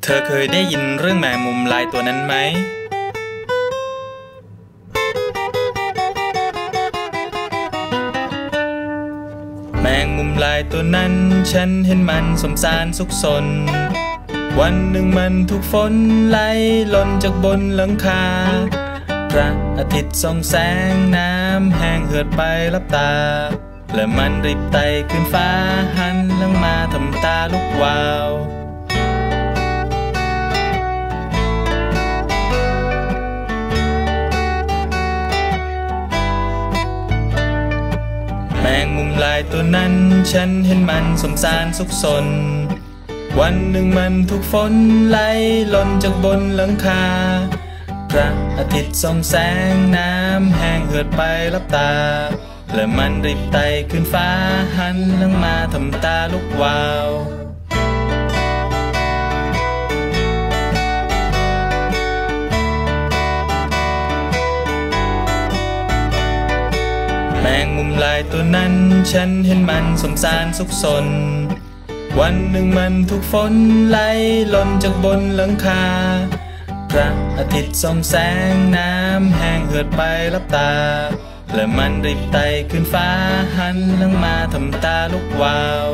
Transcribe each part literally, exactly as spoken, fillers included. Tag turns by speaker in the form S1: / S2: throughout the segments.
S1: เธอเคยได้ยินเรื่องแมงมุมลายตัวนั้นไหมแมงมุมลายตัวนั้นฉันเห็นมันสมสารสุขสนวันหนึ่งมันถูกฝนไหลหล่นจากบนหลังคาพระอาทิตย์ส่องแสงน้ำแห้งเหือดไปลับตาและมันรีบไต่ขึ้นฟ้าหันหลังมาทำตาลุกวาวแมงมุมลายตัวนั้นฉันเห็นมันสมสารสุขสนวันหนึ่งมันถูกฝนไหลหล่นจากบนหลังคาพระอาทิตย์ส่องแสงน้ำแห้งเหือดไปลับตาและมันรีบไต่ขึ้นฟ้าหันหลังมาทำตาลุกวาวแมงมุมลายตัวนั้นฉันเห็นมันสมสารสุขสนวันหนึ่งมันถูกฝนไหลหล่นจากบนหลังคาพระอาทิตย์ส่องแสงน้ำแห้งเหือดไปลับตาและมันรีบไต่ขึ้นฟ้าหันหลังมาทำตาลุกวาว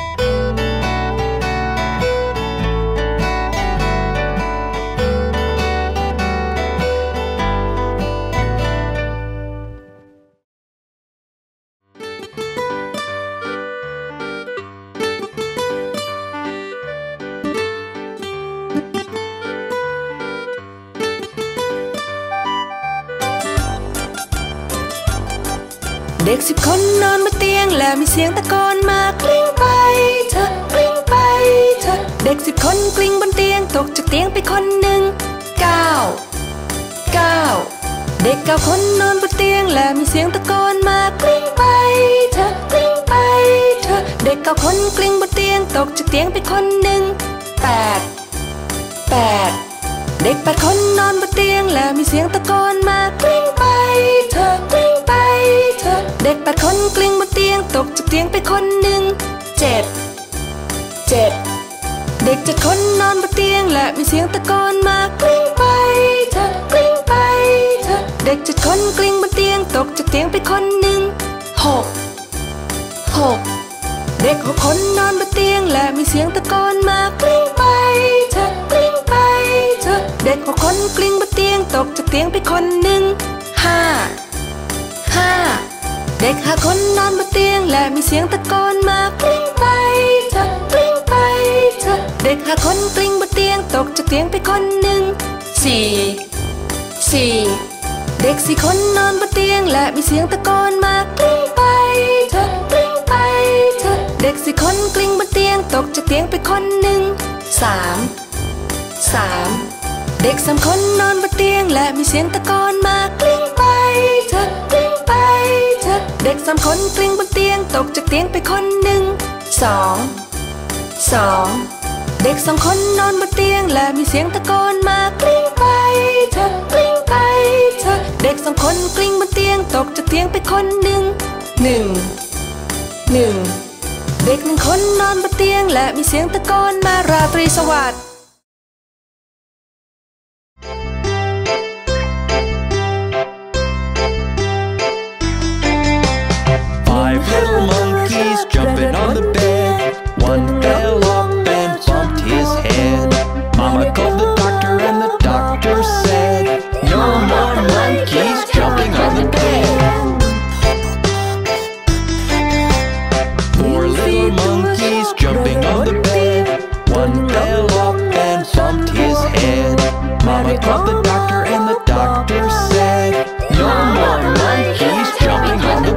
S2: เด็กสิบคนนอนบนเตียงและมีเสียงตะโกนมากลิ้งไปเถอะกลิ้งไปเถอะเด็กสิบคนกลิ้งบนเตียงตกจากเตียงไปคนหนึ่งเก้าเก้าเด็กเก้าคนนอนบนเตียงและมีเสียงตะโกนมากลิ้งไปเถอะกลิ้งไปเถอะเด็กเก้าคนกลิ้งบนเตียงตกจากเตียงไปคนหนึ่งแปดแปดเด็กแปดคนนอนบนเตียงและมีเสียงตะโกนมากลิ้งไปเถอะกลิ้งไปเถอะเด็กแปดคนกลิ้งบนเตียงตกจากเตียงไปคนหนึ่งเจ็ดเจ็ดเด็กเจ็ดคนนอนบนเตียงและมีเสียงตะโกนมากลิ้งไปเถอะกลิ้งไปเถอะเด็กเจ็ดคนกลิ้งบนเตียงตกจากเตียงไปคนหนึ่งหกหกเด็กหกคนนอนบนเตียงและมีเสียงตะโกนมากลิ้งไปเถอะกลิ้งไปเถอะเด็กหกคนกลิ้งบนเตียงตกจากเตียงไปคนหนึ่งห้าห้าเด็กห้าคนนอนบนเตียงและมีเสียงตะโกนมากลิ้งไปเถอะกลิ้งไปเถอะเด็กห้าคนกลิ้งบนเตียงตกจากเตียงไปคนหนึ่งสี่สี่เด็กสี่คนนอนบนเตียงและมีเสียงตะโกนมากลิ้งไปเถอะกลิ้งไปเถอะเด็กสี่คนกลิ้งบนเตียงตกจากเตียงไปคนหนึ่งสามสามเด็กสามคนนอนบนเตียงและมีเสียงตะโกนมากลิ้งไปเถอะกลิ้งไปเถอะเด็กสามคนกลิ้งบนเตียงตกจากเตียงไปคนหนึ่งสองสองเด็กสองคนนอนบนเตียงและมีเสียงตะโกนมากลิ้งไปเถอะกลิ้งไปเถอะเด็กสองคนกลิ้งบนเตียงตกจากเตียงไปคนหนึ่งหนึ่งหนึ่งเด็กหนึ่งคนนอนบนเตียงและมีเสียงตะโกนมาราตรีสวัสดิ์
S3: Five little monkeys jumping on the bed. One fell off and bumped his head. Mama called the doctor and the doctor said, no more monkeys jumping on the bed. Four little monkeys jumping on the bed. One fell off and bumped his head. Mama called the doctor and the doctor said, no more monkeys jumping on the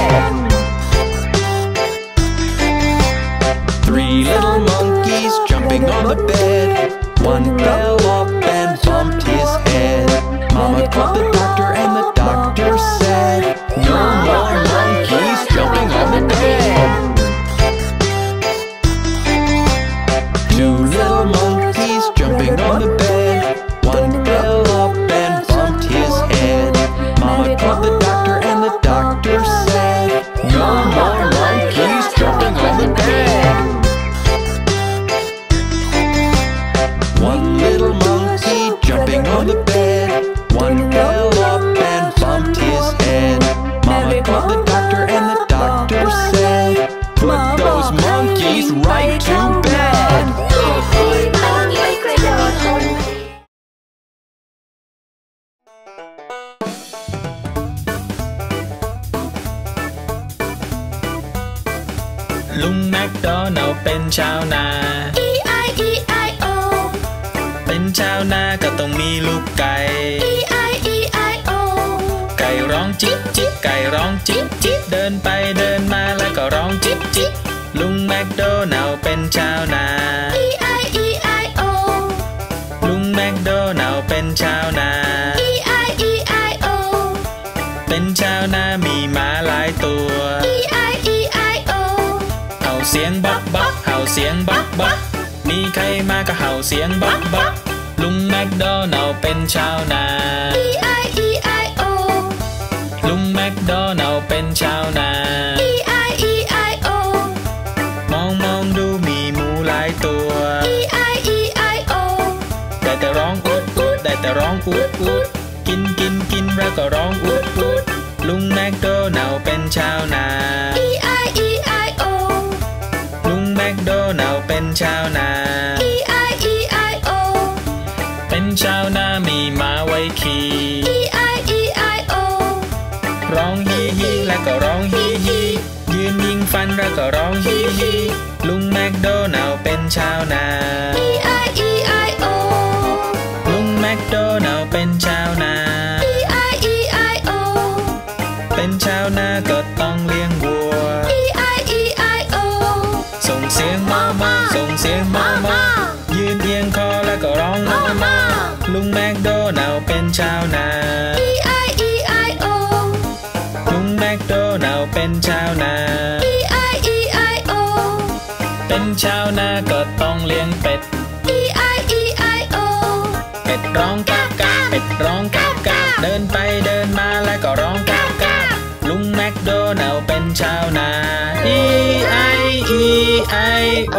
S3: bed.Three little monkeys jumping on the bed. One fell off and bumped his head. Mama called the doctor and the doctor said, no more monkeys jumping on the bed. Two little monkeys jumping on the bed. One fell off and bumped his head. Mama called the doctor and the doctor said, no more monkeys jumping on the bed.One
S1: ชาวนา
S2: E I E I O
S1: เป็นชาวนาก็ต้องมีลูกไก่
S2: E I E I O
S1: ไก่ร้องจิ๊บจิ๊บไก่ร้องจิ๊บจิ๊บเดินไปเดินมาแล้วก็ร้องจิ๊บจิ๊บลุงแมคโดนัลด์เป็นชาวนา
S2: E I E I O
S1: ลุงแมคโดนัลด์เป็นชาวนา
S2: E I E I O
S1: เป็นชาวนามีม้าหลายตัว
S2: E I E I O
S1: เห่าเสียงบ๊อกบ๊อกเห่าเสียงบ๊อกบ๊อกมีใครมาก็เห่าเสียงบ๊อกบ๊อกลุงแมคโดนัลด์เป็นชาวนา
S2: E I E I O
S1: ลุงแมคโดนัลด์เป็นชาวนา
S2: E I E I O
S1: มองมองดูมีหมูหลายตัว
S2: E I E I O
S1: ได้แต่ร้องอูดอูดได้แต่ร้องอูดอูดกินกินกินแล้วก็ร้องอูดอูดลุงแมคโดนัลด์เป็นชาวนา
S2: E I E I O
S1: ลุงแมคโดนัลด์เป็นชาวนา
S2: E I E I O
S1: เป็นชาวนามีม้าไว้ขี่
S2: E I E I O
S1: ร้องฮีฮีแล้วก็ร้องฮีฮียืนยิงฟันแล้วก็ร้องฮีฮีลุงแมคโดนัลด์เป็นชาวนา
S2: E I E I O
S1: ลุงแมคโดนัลด์เป็นชาวนา
S2: E I E I O
S1: เป็นชาวนาก็ต้องเลี้ยงวัว
S2: E I E I O
S1: ส่งเสียงมามาส่งเสียงมามายืนเอียงคอแล้วก็ร้องมามาลุงแมคโดนัลด์เป็นชาวนา
S2: E I E I O
S1: ลุงแมคโดนัลด์เป็นชาวนา
S2: E I E I O
S1: เป็นชาวนาก็ต้องเลี้ยงเป็ด
S2: E I E I O
S1: เป็ดร้องกากกากเป็ดร้องกากกากเดินไปเดินมาแล้วก็ร้องกากกากลุงแมคโดนัลด์เป็นชาวนา E I E I O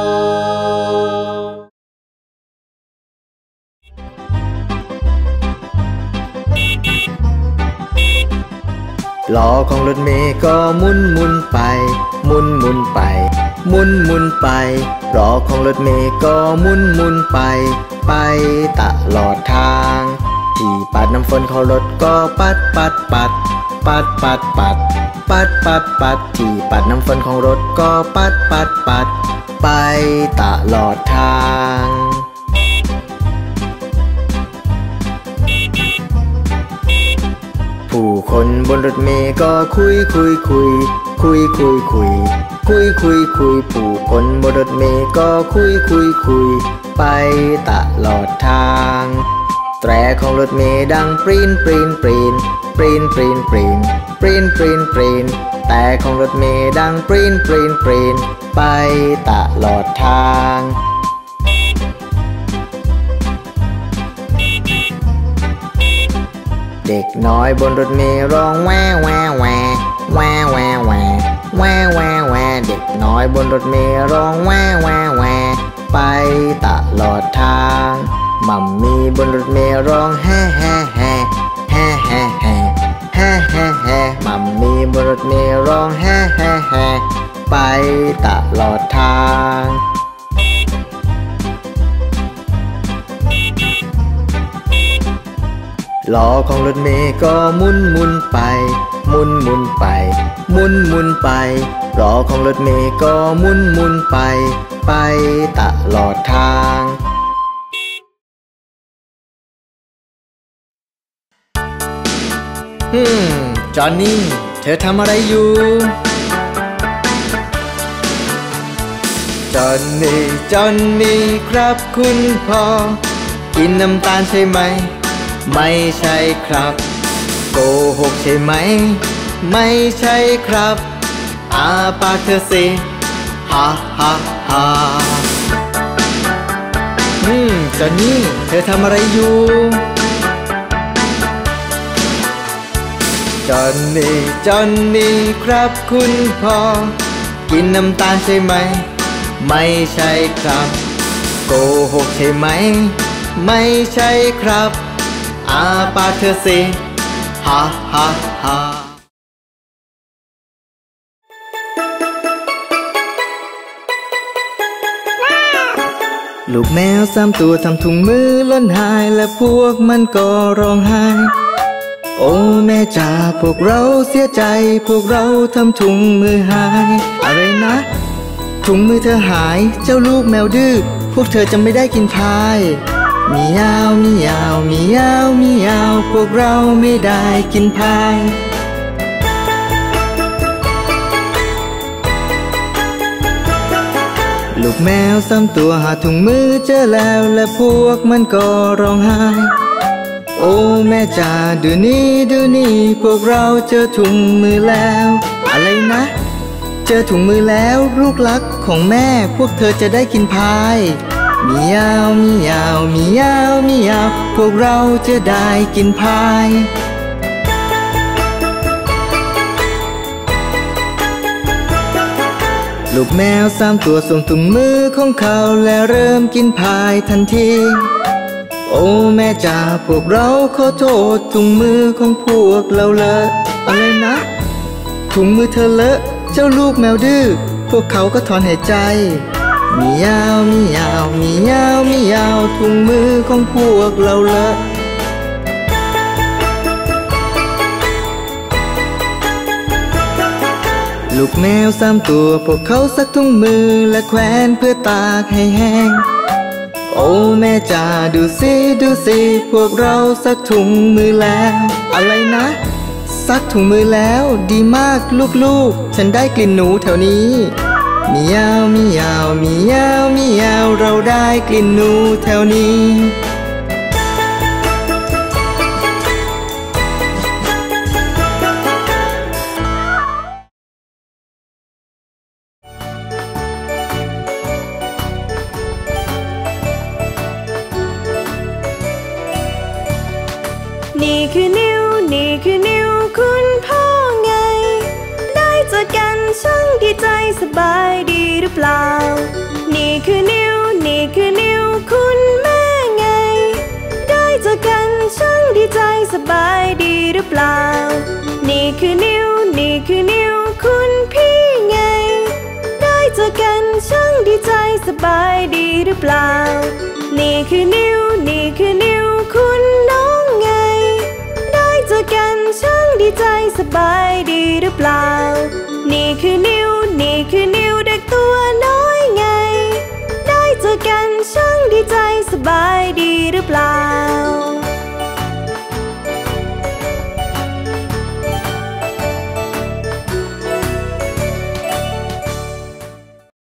S4: ล้อของรถเมล์ก็หมุนหมุนไปหมุนหมุนไปหมุนหมุนไปล้อของรถเมล์ก็หมุนหมุนไปไปตลอดทางที่ปัดน้ำฝนของรถก็ปัดปัดปัดปัดปัดปัดปัดปัดปัดที่ปัดน้ำฝนของรถก็ปัดปัดปัดไปตลอดทางผู้คนบนรถเมล์ก็คุยคุยคุยคุยคุยคุยคุยคุยคุยผู้คนบนรถเมล์ก็คุยคุยคุยไปตลอดทางแตรของรถเมล์ดังปรีนปรีนปรีนปรีนปรีนปรีนปรีนปรีนปรีนแต่ของรถเมล์ดังปรีนปรีนปรีนไปตลอดทางเด็กน้อยบนรถเมล์ร้องแวแวแวแวแวแวแวแวแวเด็กน้อยบนรถเมล์ร้องแวแวแวไปตลอดทางมัมมี่บนรถเมล์ร้องแฮ่แฮ่แฮ่แฮ่แฮ่แฮ่แฮ่แฮ่แฮ่มัมมี่บนรถเมล์ร้องแฮ่แฮ่แฮ่ไปตลอดทางล้อของรถเมล์ก็หมุนหมุนไปหมุนหมุนไปหมุนหมุนไปล้อของรถเมล์ก็หมุนหมุนไปไปตลอดทางฮึมจอห์นนี่เธอทำอะไรอยู่จอห์นนี่จอห์นนี่ครับคุณพ่อกินน้ำตาลใช่ไหมไม่ใช่ครับโกหกใช่ไหมไม่ใช่ครับอาปากเธอสิฮ่าฮ่าฮ่าอืมจอนนี่เธอทำอะไรอยู่จอนนี่จอนนี่ครับคุณพ่อกินน้ำตาลใช่ไหมไม่ใช่ครับโกหกใช่ไหมไม่ใช่ครับอาปากเธอสิฮ่าฮ่าฮ่าลูกแมวสามตัวทำถุงมือหล่นหายและพวกมันก็ร้องไห้โอ้แม่จ๋าพวกเราเสียใจพวกเราทำถุงมือหายอะไรนะถุงมือเธอหายเจ้าลูกแมวดื้อพวกเธอจะไม่ได้กินพายมียาวมียาวมียาวมียาวพวกเราไม่ได้กินพายลูกแมวสามตัวหาถุงมือเจอแล้วและพวกมันก็ร้องไห้โอ้แม่จ๋าดูนี่ดูนี่พวกเราเจอถุงมือแล้วอะไรนะเจอถุงมือแล้วลูกรักของแม่พวกเธอจะได้กินพายมียาวมียาวมียาวมียาวพวกเราจะได้กินพายลูกแมวสามตัวส่งถุงมือของเขาและเริ่มกินพายทันทีโอ้แม่จ๋าพวกเราขอโทษถุงมือของพวกเราเลอะอะไรนะถุงมือเธอเลอะเจ้าลูกแมวดื้อพวกเขาก็ถอนหายใจมียาวมียาวมียาวมียาวถุงมือของพวกเราเลอะลูกแมวสามตัวพวกเขาซักถุงมือและแขวนเพื่อตากให้แห้งโอ้แม่จ๋าดูสิดูสิพวกเราซักถุงมือแล้วอะไรนะซักถุงมือแล้วดีมากลูกๆฉันได้กลิ่นหนูแถวนี้มียาวมียาวมียาวมียาวเราได้กลิ่นหนูแถวนี้
S2: นี่คือนิ้วนี่คือนิ้วคุณพ่อไงได้เจอกันช่างดีใจสบายดีหรือเปล่านี่คือนิ้วนี่คือนิ้วคุณแม่ไงได้เจอกันช่างดีใจสบายดีหรือเปล่านี่คือนิ้วนี่คือนิ้วคุณพี่ไงได้เจอกันช่างดีใจสบายดีหรือเปล่านี่คือนิ้วนี่คือนิ้วคุณน้องไงได้เจอกันช่างดีใจสบายดีหรือเปล่านี่คือนิ้วนี่คือนิ้วเด็กตัวน้อยไงได้เจอกันช่างดีใจสบายดีหรือเปล่า